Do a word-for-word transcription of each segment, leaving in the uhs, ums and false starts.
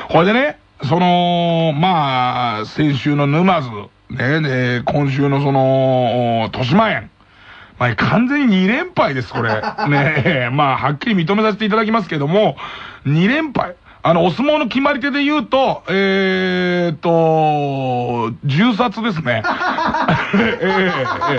これでね、その、まあ、先週の沼津、ね、で、今週のその、豊島園。まあ、完全にに連敗です、これ。ねまあ、はっきり認めさせていただきますけども、に連敗。あの、お相撲の決まり手で言うと、えーっと、銃殺ですね。えー、えー、えー、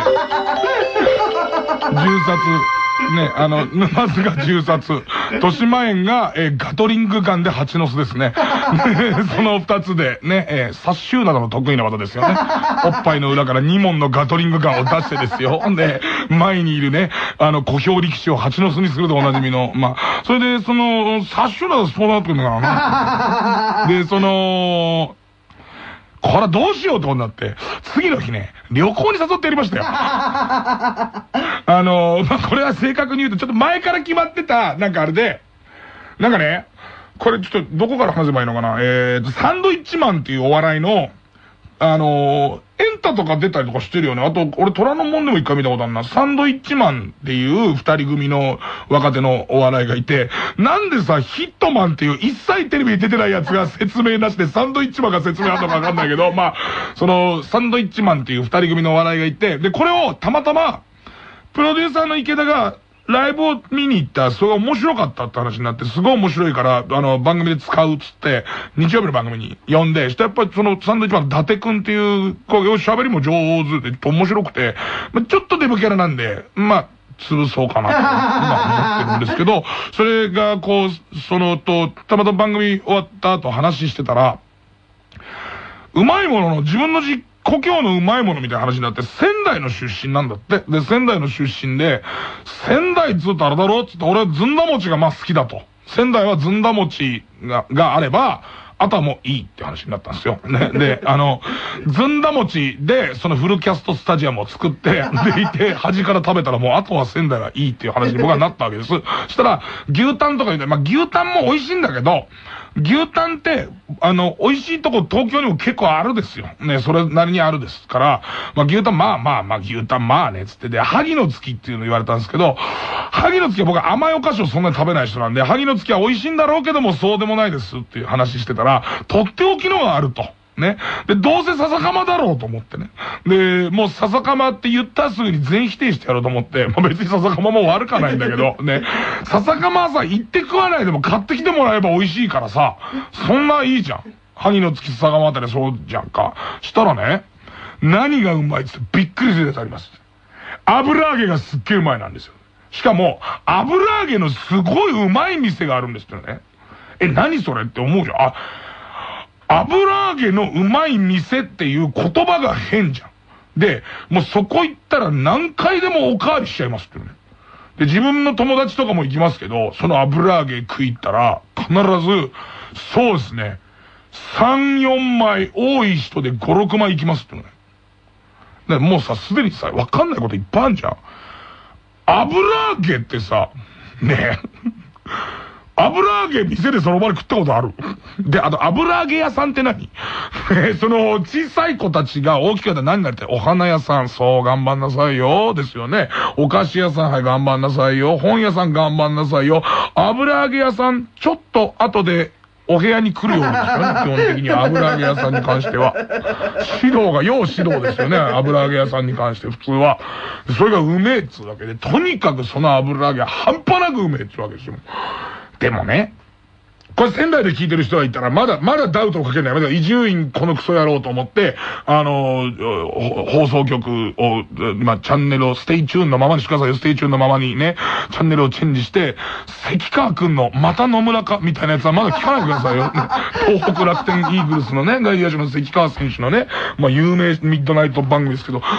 銃殺。ね、あの、沼津が銃殺。豊島園が、えー、ガトリングガンで蜂の巣ですね。その二つで、ね、えー、殺虫などの得意な技ですよね。おっぱいの裏からに問のガトリングガンを出してですよ。で、前にいるね、あの、小兵力士を蜂の巣にするとおなじみの、まあ、それで、その、殺虫などそうなってくるのかな。で、その、これはどうしようとなって、次の日ね、旅行に誘ってやりましたよ。あの、まあ、これは正確に言うと、ちょっと前から決まってた、なんかあれで、なんかね、これちょっとどこから話せばいいのかな。えーと、サンドイッチマンっていうお笑いの、あのー、エンタとか出たりとかしてるよね。あと、俺虎ノ門でも一回見たことあるな。サンドイッチマンっていう二人組の若手のお笑いがいて、なんでさ、ヒットマンっていう一切テレビに出てないやつが説明なしでサンドイッチマンが説明あるのかわかんないけど、まあ、その、サンドイッチマンっていう二人組のお笑いがいて、で、これをたまたま、プロデューサーの池田が、ライブを見に行ったら、すごい面白かったって話になって、すごい面白いから、あの、番組で使うっつって、日曜日の番組に呼んで、してやっぱりその、サンドイッチマンの伊達くんっていう、こう、喋りも上手で、面白くて、まあ、ちょっとデブキャラなんで、まあ、潰そうかなと、今思ってるんですけど、それが、こう、その、と、たまたま番組終わった後話してたら、うまいものの自分の実故郷のうまいものみたいな話になって、仙台の出身なんだって。で、仙台の出身で、仙台ずっとあれだろっつって、俺はずんだ餅がまあ好きだと。仙台はずんだ餅が、があれば、あとはもういいって話になったんですよ。ね。で、あの、ずんだ餅で、そのフルキャストスタジアムを作って、でいて、端から食べたらもう、あとは仙台はいいっていう話に僕はなったわけです。そしたら、牛タンとか言うて、まあ牛タンも美味しいんだけど、牛タンって、あの、美味しいとこ東京にも結構あるですよ。ね、それなりにあるですから、まあ牛タン、まあまあまあ牛タンまあね、つってで、萩の月っていうの言われたんですけど、萩の月は僕は甘いお菓子をそんなに食べない人なんで、萩の月は美味しいんだろうけども、そうでもないですっていう話してたら、とっておきのがあると。ね。で、どうせ笹かまだろうと思ってね。で、もう笹かまって言ったらすぐに全否定してやろうと思って、まあ別に笹かまも悪かないんだけど、ね。笹かまはさ、言って食わないでも買ってきてもらえば美味しいからさ、そんないいじゃん。萩の月笹かまあたりそうじゃんか。したらね、何がうまいってびっくりするやつあります。油揚げがすっげえうまいなんですよ。しかも、油揚げのすごいうまい店があるんですよね。え、何それって思うじゃん。あ、油揚げのうまい店っていう言葉が変じゃん。で、もうそこ行ったら何回でもおかわりしちゃいますってね。で、自分の友達とかも行きますけど、その油揚げ食いったら、必ず、そうですね、さん、よんまい、多い人でご、ろくまい行きますってね。で、もうさ、すでにさ、わかんないこといっぱいあるじゃん。油揚げってさ、ね油揚げ店でその場で食ったことあるで、あと油揚げ屋さんって何その小さい子たちが大きくなったら何になりたい？お花屋さん、そう頑張んなさいよ。ですよね。お菓子屋さん、はい頑張んなさいよ。本屋さん頑張んなさいよ。油揚げ屋さん、ちょっと後でお部屋に来るようにですよね。基本的に油揚げ屋さんに関しては。指導が、要指導ですよね。油揚げ屋さんに関して普通は。それがうめえっつうわけで、とにかくその油揚げは半端なくうめえっつうわけですよ。でもね、これ仙台で聞いてる人がいたら、まだ、まだダウトをかけるのやめて、伊集院このクソ野郎と思って、あのー、放送局を、まあ、チャンネルをステイチューンのままにしてくださいよ、ステイチューンのままにね、チャンネルをチェンジして、関川くんの、また野村か、みたいなやつはまだ聞かないでくださいよ。東北楽天イーグルスのね、外野手の関川選手のね、まあ、有名ミッドナイト番組ですけど、そ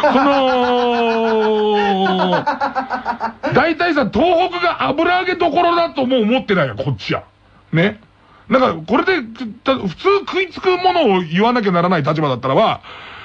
の、大体さ、東北が油揚げどころだともう思ってないよ、こっちや。ね。なんか、これで、普通食いつくものを言わなきゃならない立場だったらば、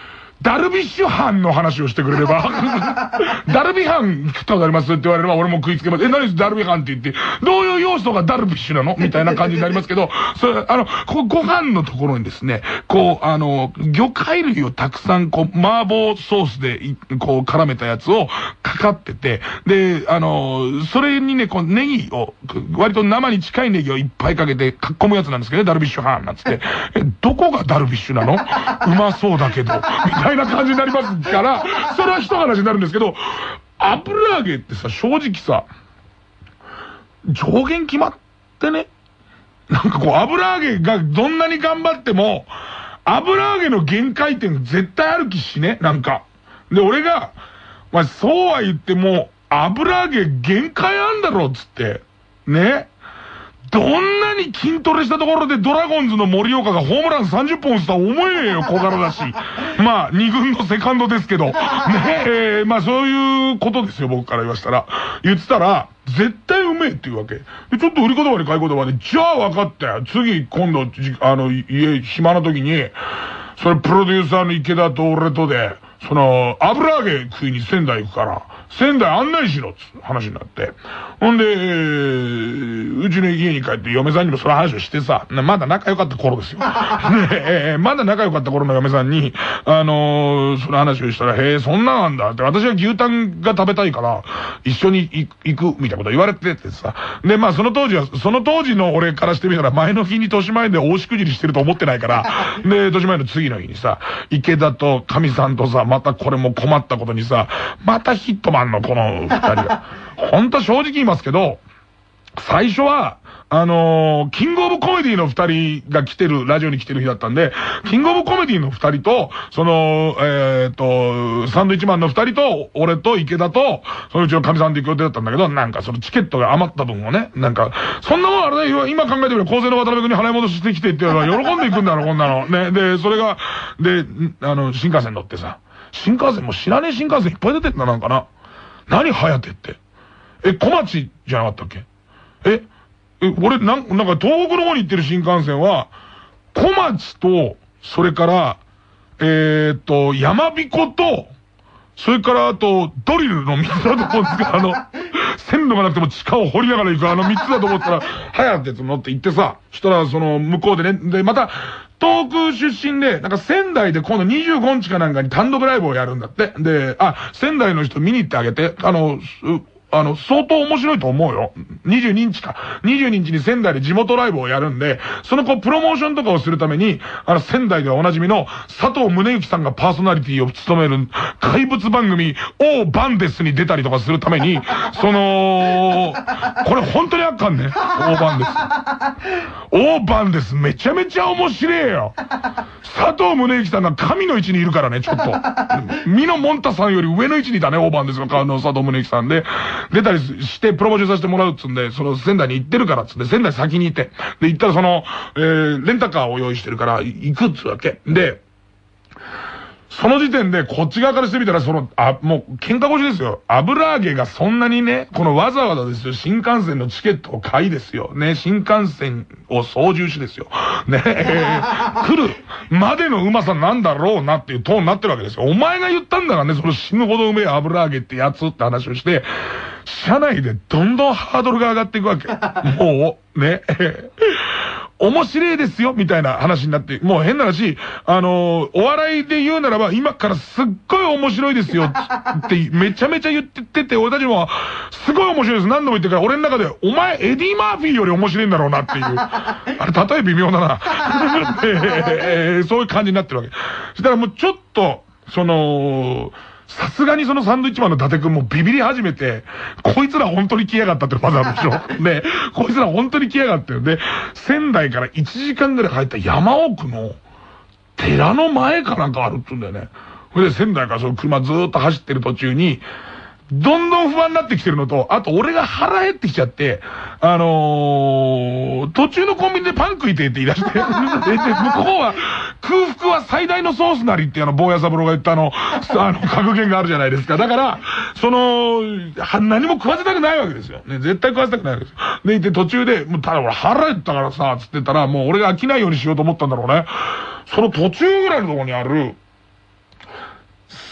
ダルビッシュ班の話をしてくれれば、ダルビ班食ったことありますって言われれば俺も食いつけます。え、何ですダルビ班って言って、どういう要素がダルビッシュなのみたいな感じになりますけど、それ、あの、こご飯のところにですね、こう、あの、魚介類をたくさん、こう、麻婆ソースで、こう、絡めたやつをかかってて、で、あの、それにね、こう、ネギを、割と生に近いネギをいっぱいかけて、かっこむやつなんですけどね、ダルビッシュ班なんつって、え、どこがダルビッシュなのうまそうだけど、みたいな感じになりますから、それは一話になるんですけど、油揚げってさ、正直さ、上限決まってね、なんかこう、油揚げがどんなに頑張っても、油揚げの限界点絶対ある気しね、なんか。で、俺が、まあ、そうは言っても、油揚げ限界あんだろ、つって。ね。どんなに筋トレしたところでドラゴンズの森岡がホームランさんじゅっぽん打つとは思えねえよ、小柄だし。まあ、二軍のセカンドですけど。ねえー、まあそういうことですよ、僕から言わしたら。言ってたら、絶対うめえっていうわけ。で、ちょっと売り言葉に買い言葉で、じゃあ分かったよ。次、今度、あの、家、暇な時に、それプロデューサーの池田と俺とで、その、油揚げ食いに仙台行くから、仙台案内しろっつ話になって。ほんで、えー、うちの家に帰って嫁さんにもその話をしてさ、まだ仲良かった頃ですよ。ねえー、まだ仲良かった頃の嫁さんに、あのー、その話をしたら、へえ、そんななんだって、私は牛タンが食べたいから、一緒に行く、みたいなこと言われててさ。で、まあその当時は、その当時の俺からしてみたら、前の日に豊島園で大しくじりしてると思ってないから、で、豊島園の次の日にさ、池田と神さんとさ、またこれも困ったことにさ、またヒットマンのこの二人が。ほんと正直言いますけど、最初は、あのー、キングオブコメディの二人が来てる、ラジオに来てる日だったんで、キングオブコメディの二人と、その、えっと、サンドイッチマンの二人と、俺と池田と、そのうちの神さんで行く予定だったんだけど、なんかそのチケットが余った分をね、なんか、そんなもんあれね、今考えてみれば、構成の渡辺君に払い戻してきてって言えば喜んでいくんだろ、こんなの。ね、で、それが、で、あの、新幹線乗ってさ、新幹線も知らねえ新幹線いっぱい出てんだ、なんかな。何はやてって。え、小町じゃなかったっけ？え、え、俺、なん、なんか東北の方に行ってる新幹線は、小町と、それから、えーっと、山彦と、それからあと、ドリルのみっつだと思うんですけど、あの、線路がなくても地下を掘りながら行くあのみっつだと思ったら、はやって乗って行ってさ、そしたらその向こうでね、で、また、東北出身で、なんか仙台で今度にじゅうごにちかなんかに単独ライブをやるんだって。で、あ、仙台の人見に行ってあげて、あの、あの、相当面白いと思うよ。にじゅうににちか。にじゅうににちに仙台で地元ライブをやるんで、そのこう、プロモーションとかをするために、あの、仙台ではおなじみの佐藤宗之さんがパーソナリティを務める怪物番組、オーバンデスに出たりとかするために、その、これ本当にあっかんね。オーバンデス。オーバンデスめちゃめちゃ面白いよ。佐藤宗之さんが神の位置にいるからね、ちょっと。ミノモンタさんより上の位置にいたね、オーバンデスの顔の佐藤宗之さんで。出たりして、プロモーションさせてもらうっつんで、その仙台に行ってるからっつって、仙台先に行って。で、行ったらその、えー、レンタカーを用意してるから、行くっつうわけ。で、その時点でこっち側からしてみたら、その、あ、もう喧嘩腰ですよ。油揚げがそんなにね、このわざわざですよ、新幹線のチケットを買いですよ。ね、新幹線を操縦しですよ。ね、えー、来るまでのうまさなんだろうなっていうトーンになってるわけですよ。お前が言ったんだからね、その死ぬほどうめえ油揚げってやつって話をして、車内でどんどんハードルが上がっていくわけ。もう、ね、面白いですよ、みたいな話になって、もう変な話、あのー、お笑いで言うならば、今からすっごい面白いですよ、ってめちゃめちゃ言ってて、俺たちも、すごい面白いです。何度も言ってるから、俺の中で、お前、エディ・マーフィーより面白いんだろうなっていう。あれ、例え微妙だな。えー、そういう感じになってるわけ。そしたらもうちょっと、その、さすがにそのサンドイッチマンの伊達くんもビビり始めて、こいつら本当に来やがったってまずあるでしょ。で、こいつら本当に来やがってる。で、仙台からいちじかんぐらい入った山奥の寺の前かなんかあるっつうんだよね。それで仙台からその車ずーっと走ってる途中に、どんどん不安になってきてるのと、あと俺が腹減ってきちゃって、あのー、途中のコンビニでパン食いてって言い出して、で、向こうは、空腹は最大のソースなりってあの、坊や三郎が言ったあの、あの、格言があるじゃないですか。だから、その、何も食わせたくないわけですよ。ね、絶対食わせたくないわけですよ。で、いて途中で、もうただ俺腹減ったからさ、つってたら、もう俺が飽きないようにしようと思ったんだろうね。その途中ぐらいのところにある、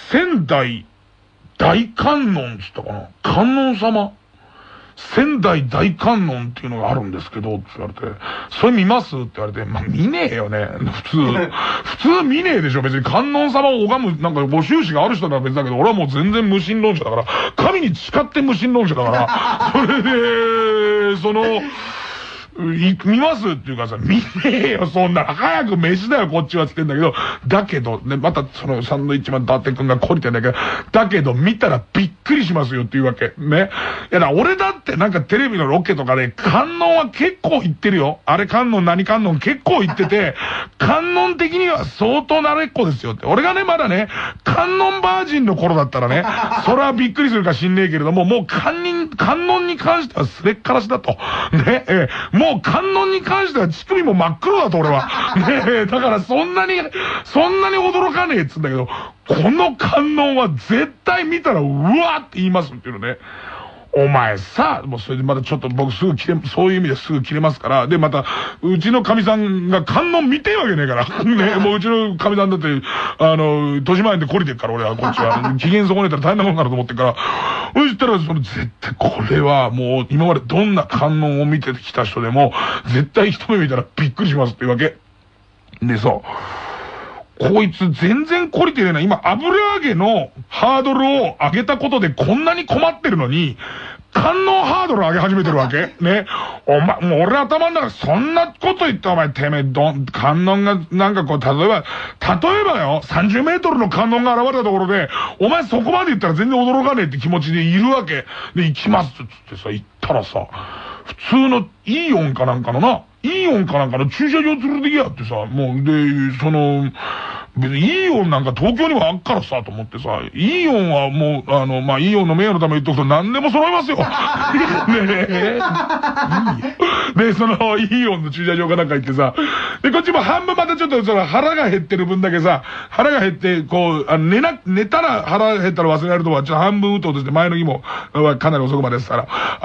仙台大観音つったかな、観音様仙台大観音っていうのがあるんですけど、って言われて、それ見ますって言われて、まあ、見ねえよね。普通。普通見ねえでしょ。別に観音様を拝む、なんかご宗旨がある人なら別だけど、俺はもう全然無神論者だから、神に誓って無神論者だから、それで、その、い、見ますっていうかさ、見ねえよ、そんなの。早く飯だよ、こっちはって言ってんだけど、だけど、ね、またそのサンドイッチマン伊達くんが懲りてんだけど、だけど見たらびっくりしますよっていうわけ。ね。いやだ、俺だってなんかテレビのロケとかで、観音は結構言ってるよ。あれ観音何観音結構言ってて、観音的には相当慣れっこですよって。俺がね、まだね、観音バージンの頃だったらね、それはびっくりするか知んねえけれども、もう観音、観音に関してはすれっからしだと。ね、えー、もう観音に関しては乳首も真っ黒だと俺は。ねえ、だからそんなに、そんなに驚かねえっつうんだけど、この観音は絶対見たらうわって言いますっていうのね。お前さ、もうそれでまたちょっと僕すぐ切れ、そういう意味ですぐ切れますから。で、また、うちの神さんが観音見てるわけねえから。ね、もううちの神さんだって、あの、豊島園で懲りてるから俺は、こっちは。機嫌損ねたら大変なもんかなと思ってるから。そしたら、その絶対これはもう今までどんな観音を見てきた人でも、絶対一目見たらびっくりしますっていうわけ。でさ、こいつ全然懲りてねえな。今、油揚げのハードルを上げたことでこんなに困ってるのに、観音ハードル上げ始めてるわけね。お前、もう俺頭の中そんなこと言ったお前、てめえ、どん、観音が、なんかこう、例えば、例えばよ、さんじゅうメートルの観音が現れたところで、お前そこまで言ったら全然驚かねえって気持ちでいるわけ。で、行きますっつってさ、行ったらさ、普通のイーオンかなんかのな、イーオンかなんかの駐車場連れてきやってさ、もう、で、その、別にイーオンなんか東京にもあっからさ、と思ってさ、イーオンはもう、あの、まあ、イーオンの名誉のために言っとくと何でも揃いますよ。ねえ。で、その、イーオンの駐車場かなんか行ってさ、で、こっちも半分またちょっとその腹が減ってる分だけさ、腹が減って、こう、あの寝な、寝たら腹減ったら忘れられるとは、ちょっと半分打とうとして前の日も、かなり遅くまでですから、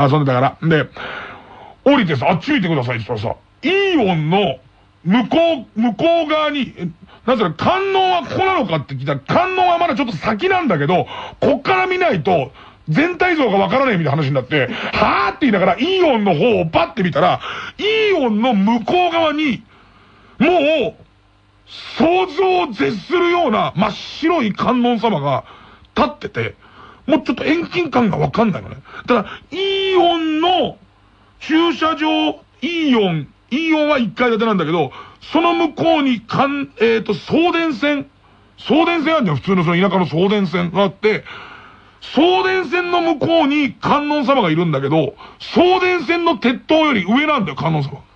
遊んでたから。で、降りてさ、あっち見てくださいって言ったらさ、イーオンの向こう、向こう側に、なんそれ、観音はここなのかって聞いたら、観音はまだちょっと先なんだけど、こっから見ないと、全体像がわからないみたいな話になって、はーって言いながら、イーオンの方をパッて見たら、イーオンの向こう側に、もう、想像を絶するような真っ白い観音様が立ってて、もうちょっと遠近感がわかんないのね。ただ、イーオンの駐車場、イーオン、イーオンはいっかい建てなんだけど、その向こうに、かん、えっと、送電線、送電線あるんだよ、普通のその田舎の送電線があって、送電線の向こうに観音様がいるんだけど、送電線の鉄塔より上なんだよ、観音様。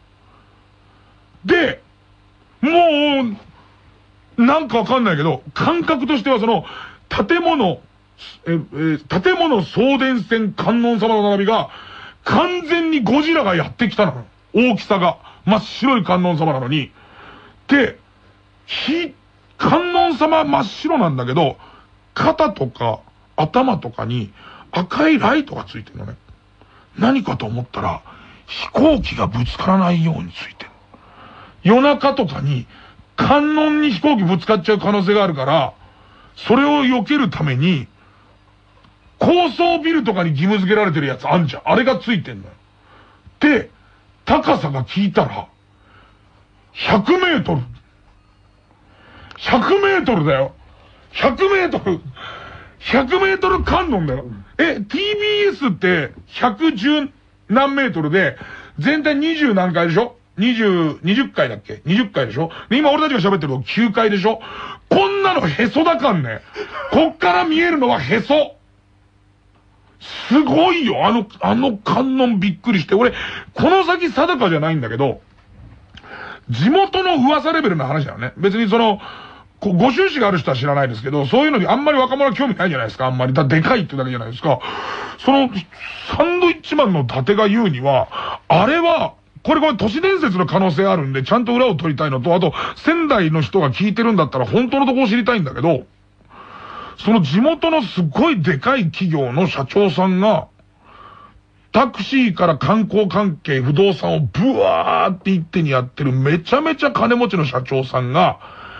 で、もう、なんかわかんないけど、感覚としてはその、建物、え、え、建物送電線観音様の並びが、完全にゴジラがやってきたの。大きさが。真っ白い観音様なのに。で、ひ、観音様真っ白なんだけど、肩とか頭とかに赤いライトがついてるのね。何かと思ったら、飛行機がぶつからないようについてる。夜中とかに観音に飛行機ぶつかっちゃう可能性があるから、それを避けるために、高層ビルとかに義務付けられてるやつあんじゃん。あれがついてんのよ。で、高さが聞いたら、ひゃくメートル。ひゃくメートルだよ。ひゃくメートル。ひゃくメートル観音だよ。え、ティービーエス ってひゃくじゅう何メートルで、全体にじゅう何回でしょ ?にじゅう、にじゅっかいだっけ ?にじゅっかいでしょで、今俺たちが喋ってるのきゅうかいでしょこんなのへそだかんね。こっから見えるのはへそ。すごいよ、あの、あの観音びっくりして。俺、この先定かじゃないんだけど、地元の噂レベルの話だよね。別にその、こご収支がある人は知らないですけど、そういうのにあんまり若者は興味ないじゃないですか、あんまり。だ、でかいってだけじゃないですか。その、サンドイッチマンの伊達が言うには、あれは、これこれ都市伝説の可能性あるんで、ちゃんと裏を取りたいのと、あと、仙台の人が聞いてるんだったら本当のところを知りたいんだけど、その地元のすごいでかい企業の社長さんが、タクシーから観光関係、不動産をブワーって一手にやってるめちゃめちゃ金持ちの社長さんが、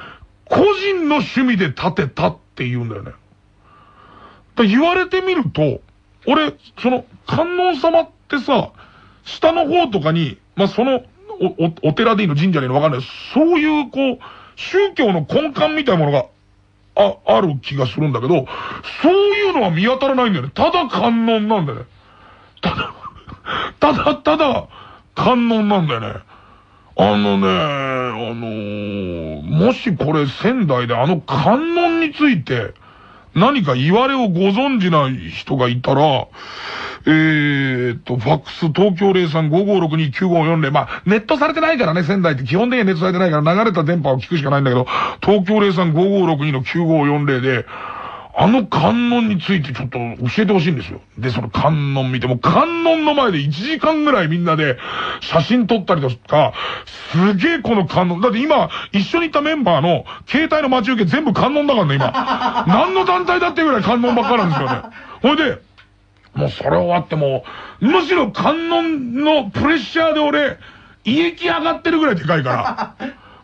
個人の趣味で建てたって言うんだよね。だ言われてみると、俺、その、観音様ってさ、下の方とかに、まあ、その、お、お、お寺でいいの神社でいいのわかんない。そういう、こう、宗教の根幹みたいなものが、あ、ある気がするんだけど、そういうのは見当たらないんだよね。ただ観音なんだよね。ただ、ただ、ただ、観音なんだよね。あのね、あのー、もしこれ仙台であの観音について、何か言われをご存知ない人がいたら、えーっと、ファックス東京 ゼロさん ごーごーろくに きゅうごーよんゼロ。まあ、ネットされてないからね、仙台って基本的にはネットされてないから流れた電波を聞くしかないんだけど、東京 ゼロさん ごーごーろくに の きゅうごーよんゼロ で、あの観音についてちょっと教えてほしいんですよ。で、その観音見ても、観音の前でいちじかんぐらいみんなで写真撮ったりとか、すげえこの観音。だって今、一緒にいたメンバーの携帯の待ち受け全部観音だからね、今。何の団体だっていうぐらい観音ばっかなんですよね。ほいで、もうそれ終わってもう、むしろ観音のプレッシャーで俺、胃液上がってるぐらいでかいから、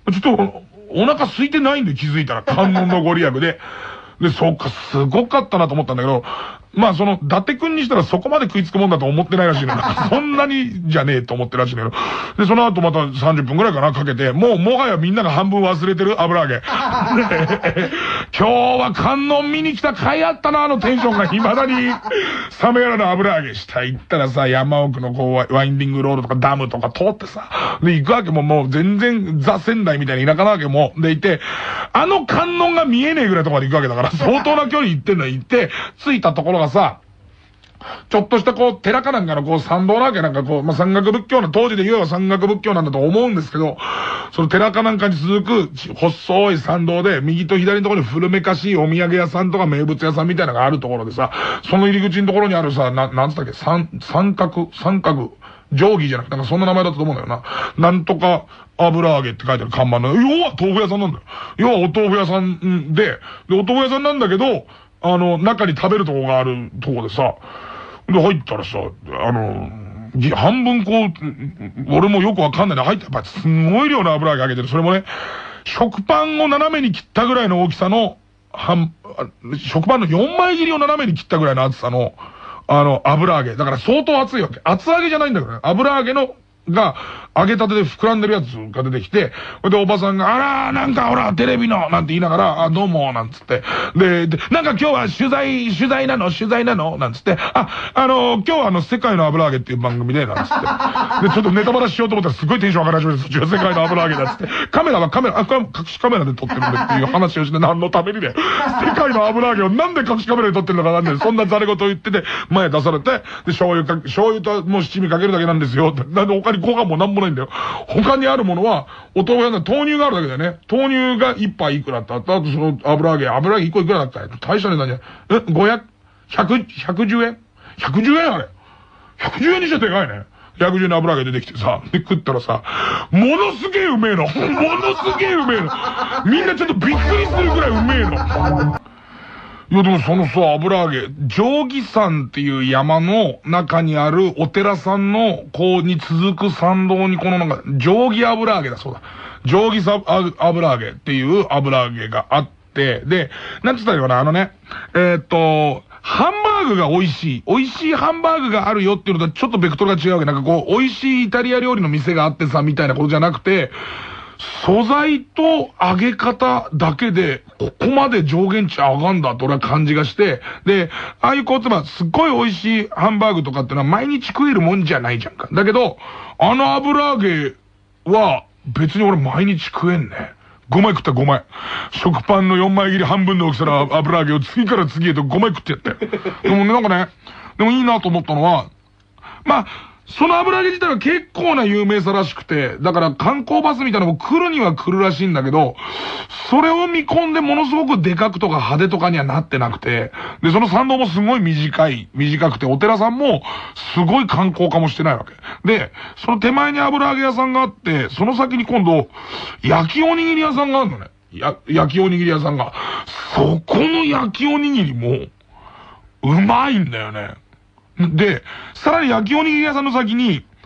ちょっとお腹空いてないんで気づいたら観音のご利益で、で、そうか、すごかったなと思ったんだけど、まあその、伊達くんにしたらそこまで食いつくもんだと思ってないらしいね。そんなにじゃねえと思ってるらしいんだけど。で、その後またさんじゅっぷんくらいかな、かけて、もうもはやみんなが半分忘れてる油揚げ。今日は観音見に来た甲斐あったな、あのテンションが未だに冷めやらぬ油揚げ。下行ったらさ、山奥のこう、ワインディングロードとかダムとか通ってさ、で、行くわけももう全然ザ・仙台みたいな田舎なわけも、でいて、あの観音が見えねえぐらいとこまで行くわけだから、相当な距離行ってんだよ、行って、着いたところがさ、ちょっとしたこう、寺かなんかのこう、参道なわけなんかこう、まあ、山岳仏教の、当時で言えば山岳仏教なんだと思うんですけど、その寺かなんかに続く、細い参道で、右と左のところに古めかしいお土産屋さんとか名物屋さんみたいなのがあるところでさ、その入り口のところにあるさ、な、なんつったっけ、三、三角、三角、定規じゃなくて、なんかそんな名前だったと思うんだよな。なんとか、油揚げって書いてある看板の、要は豆腐屋さんなんだよ。要はお豆腐屋さんで、で、お豆腐屋さんなんだけど、あの、中に食べるとこがあるとこでさ、で、入ったらさ、あの、半分こう、俺もよくわかんないな。入って、やっぱすんごい量の油揚げ揚げてる。それもね、食パンを斜めに切ったぐらいの大きさの、半、食パンのよんまい切りを斜めに切ったぐらいの厚さの、あの、油揚げ。だから相当熱いわけ。厚揚げじゃないんだけどね。油揚げの、が、揚げたてで膨らんでるやつが出てきて、で、おばさんが、あらー、なんかほら、テレビの、なんて言いながら、あ、どうも、なんつって。で、で、なんか今日は取材、取材なの取材なのなんつって、あ、あのー、今日はあの、世界の油揚げっていう番組で、なんつって。で、ちょっとネタバラしようと思ったらすごいテンション上がり始めて、そっちが世界の油揚げだっつって。カメラはカメラ、あ、これ隠しカメラで撮ってるんでっていう話をして、何のためにね、世界の油揚げをなんで隠しカメラで撮ってるのかなんで、そんなザレ事を言ってて、前出されて、で、醤油か、醤油ともう七味かけるだけなんですよ。なんで他にご飯もなんもないんだよ。他にあるものは、お豆腐屋の豆乳があるだけだよね。豆乳が一杯いくらってあった。あとその油揚げ、油揚げ一個いくらだったよ。大した値段じゃない。え、ごひゃく、ひゃく、ひゃくじゅうえん ?ひゃくじゅう 円あれ。ひゃくじゅうえんにしてでかいね。ひゃくじゅうえんの油揚げ出てきてさ、で食ったらさ、ものすげえうめえの。ものすげえうめえの。みんなちょっとびっくりするぐらいうめえの。いやでもそのさ、油揚げ、定規山っていう山の中にあるお寺さんのこうに続く参道にこのなんか、定規油揚げだそうだ。定規さ油揚げっていう油揚げがあって、で、なんつったらいいかな、あのね、えー、っと、ハンバーグが美味しい。美味しいハンバーグがあるよっていうのとはちょっとベクトルが違うわけ。なんかこう、美味しいイタリア料理の店があってさ、みたいなことじゃなくて、素材と揚げ方だけで、ここまで上限値上がんだって俺は感じがして、で、ああいうこう、つまりすっごい美味しいハンバーグとかってのは毎日食えるもんじゃないじゃんか。だけど、あの油揚げは別に俺毎日食えんね。ごまい食ったごまい。食パンのよんまい切り半分の大きさの油揚げを次から次へとごまい食ってやったよ。でもね、なんかね、でもいいなと思ったのは、まあ、その油揚げ自体は結構な有名さらしくて、だから観光バスみたいなのも来るには来るらしいんだけど、それを見込んでものすごくでかくとか派手とかにはなってなくて、で、その参道もすごい短い、短くて、お寺さんもすごい観光化もしてないわけ。で、その手前に油揚げ屋さんがあって、その先に今度、焼きおにぎり屋さんがあるのね。や、焼きおにぎり屋さんが。そこの焼きおにぎりも、うまいんだよね。で、さらに焼きおにぎり屋さんの先に、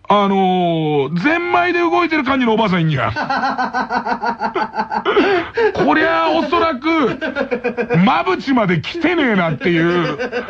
あのー、ゼンマイで動いてる感じのおばあさんいんじゃん。こりゃおそらく、まぶちまで来てねえなっていう、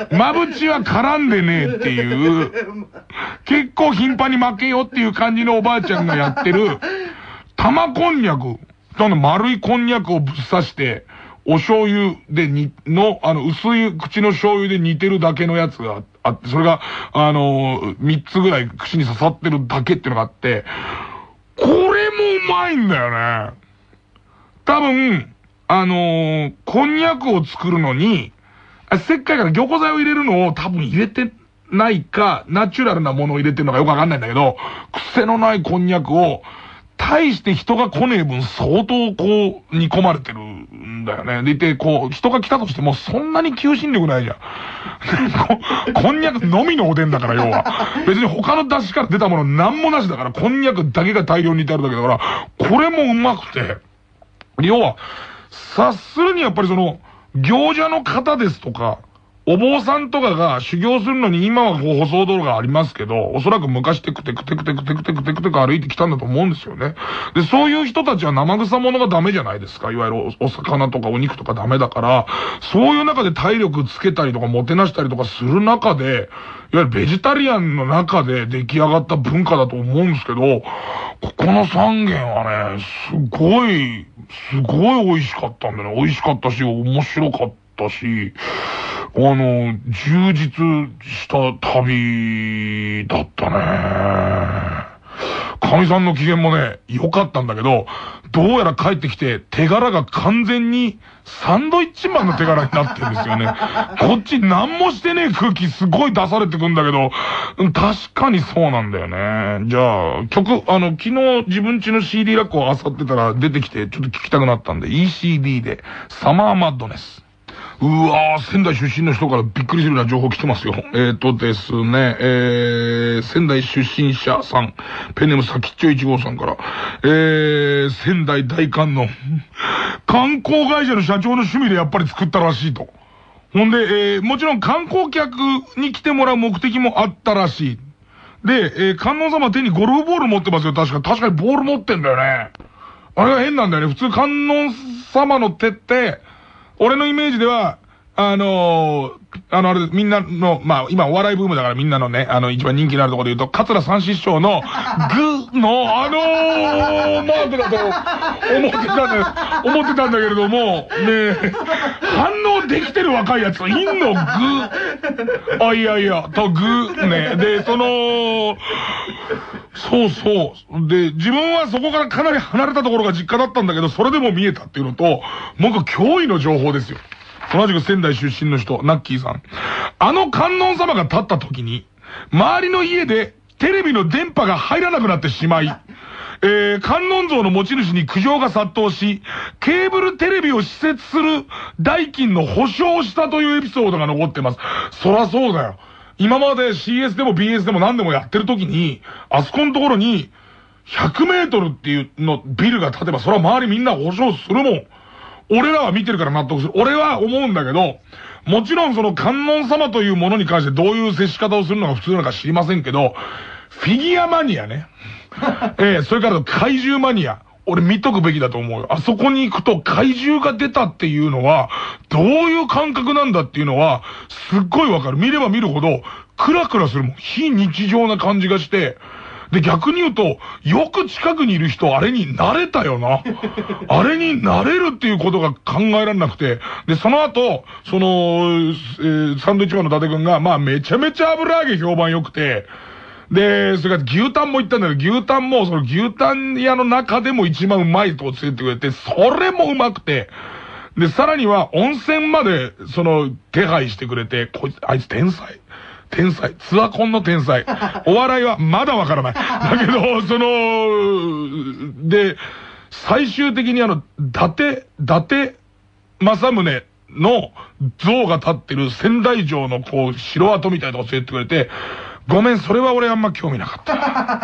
まぶちは絡んでねえっていう、結構頻繁に負けよっていう感じのおばあちゃんがやってる、玉こんにゃく、あの丸いこんにゃくをぶっ刺して、お醤油でに、の、あの、薄い口の醤油で煮てるだけのやつがあって、それが、あのー、みっつぐらい口に刺さってるだけっていうのがあって、これもうまいんだよね。多分、あのー、こんにゃくを作るのに、せっかいから凝固剤を入れるのを多分入れてないか、ナチュラルなものを入れてるのかよくわかんないんだけど、癖のないこんにゃくを、大して人が来ねえ分相当こう煮込まれてるんだよね。でいて、こう、人が来たとしてもそんなに求心力ないじゃん。こ, こんにゃくのみのおでんだから要は。別に他の出汁から出たものなんもなしだから、こんにゃくだけが大量に煮てあるだけだから、これもうまくて。要は、察するにやっぱりその、行者の方ですとか、お坊さんとかが修行するのに今はこう舗装道路がありますけど、おそらく昔テクテクテクテクテクテクテクテク歩いてきたんだと思うんですよね。で、そういう人たちは生臭ものがダメじゃないですか。いわゆる お, お魚とかお肉とかダメだから、そういう中で体力つけたりとかもてなしたりとかする中で、いわゆるベジタリアンの中で出来上がった文化だと思うんですけど、ここの三軒はね、すごい、すごい美味しかったんだよね。美味しかったし、面白かったし、あの、充実した旅だったね。かみさんの機嫌もね、良かったんだけど、どうやら帰ってきて手柄が完全にサンドイッチマンの手柄になってるんですよね。こっち何もしてねえ空気すごい出されてくんだけど、確かにそうなんだよね。じゃあ、曲、あの、昨日自分家の シーディー ラックを漁ってたら出てきてちょっと聞きたくなったんで、イーシーディー でサマーマッドネス。うわー、仙台出身の人からびっくりするような情報来てますよ。えーとですね、えー、仙台出身者さん、ペンネームさきっちょいち号さんから、えー、仙台大観音、観光会社の社長の趣味でやっぱり作ったらしいと。ほんで、えー、もちろん観光客に来てもらう目的もあったらしい。で、えー、観音様手にゴルフボール持ってますよ、確か。確かにボール持ってんだよね。あれが変なんだよね。普通観音様の手って、俺のイメージでは、あのー、あの、あれ、みんなの、まあ、今お笑いブームだからみんなのね、あの、一番人気のあるところで言うと、桂三師匠の、グの、あのー、マークだと思ってたんだ、思ってたんだけれども、ね反応できてる若いやついんの、グあ、いやいや、と、グね。で、その、そうそう。で、自分はそこからかなり離れたところが実家だったんだけど、それでも見えたっていうのと、なんか驚異の情報ですよ。同じく仙台出身の人、ナッキーさん。あの観音様が立った時に、周りの家でテレビの電波が入らなくなってしまい、えー、観音像の持ち主に苦情が殺到し、ケーブルテレビを施設する代金の保証をしたというエピソードが残ってます。そらそうだよ。今まで シーエス でも ビーエス でも何でもやってる時に、あそこのところに、ひゃくメートルっていうのビルが建てば、それは周りみんな保証するもん。俺らは見てるから納得する。俺は思うんだけど、もちろんその観音様というものに関してどういう接し方をするのが普通なのか知りませんけど、フィギュアマニアね。ええー、それから怪獣マニア。俺見とくべきだと思うよ。あそこに行くと怪獣が出たっていうのは、どういう感覚なんだっていうのは、すっごいわかる。見れば見るほど、クラクラするもん。非日常な感じがして、で、逆に言うと、よく近くにいる人、あれに慣れたよな。あれに慣れるっていうことが考えられなくて。で、その後、その、えー、サンドイッチマンの伊達くんが、まあ、めちゃめちゃ油揚げ評判良くて、で、それから牛タンも行ったんだけど、牛タンも、その牛タン屋の中でも一番うまいとこ連れてくれて、それもうまくて、で、さらには温泉まで、その、手配してくれて、こいつ、あいつ天才。天才。ツアコンの天才。お笑いはまだわからない。だけど、その、で、最終的にあの、伊達、伊達政宗の像が立ってる仙台城のこう、城跡みたいなとこ連れてくれて、ごめん、それは俺あんま興味なかった。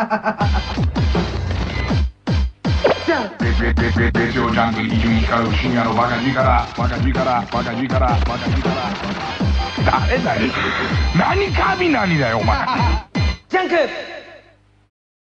レジオジャンク伊集院光る深夜のバカ力、バカ力、バカ力、バカ力。誰だよ。何神何だよ、お前。 ジャンク